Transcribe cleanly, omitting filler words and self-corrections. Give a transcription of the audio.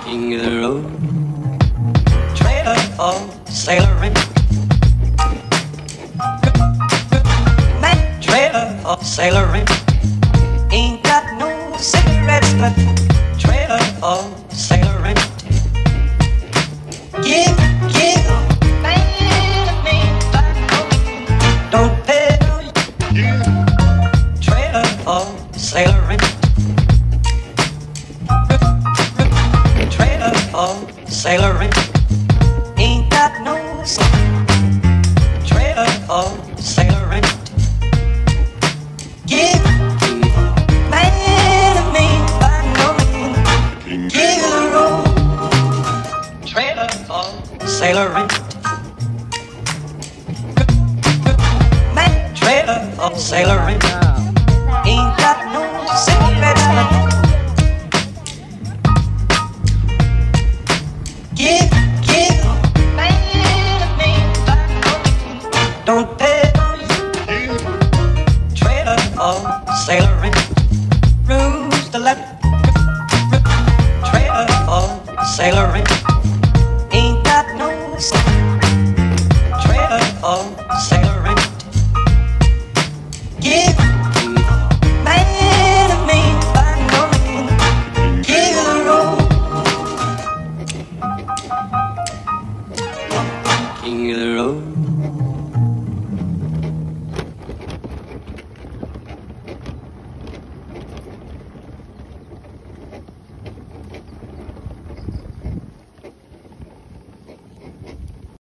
King of the road, trailer for sailoring. Man, trailer for sailoring. Ain't got no cigarettes, but trailer for sailoring. Give man a man, don't pay no trailer for sailoring. Trailer for sailoring. Ain't got no trailer for sailoring. Give man a man, by no man. Give the road. Trailer for sailoring. Man, trailer for sailoring. Ain't got no cigarettes. Give man a man, don't pay trailer for sailoring. Rooms to let trailer for sailoring.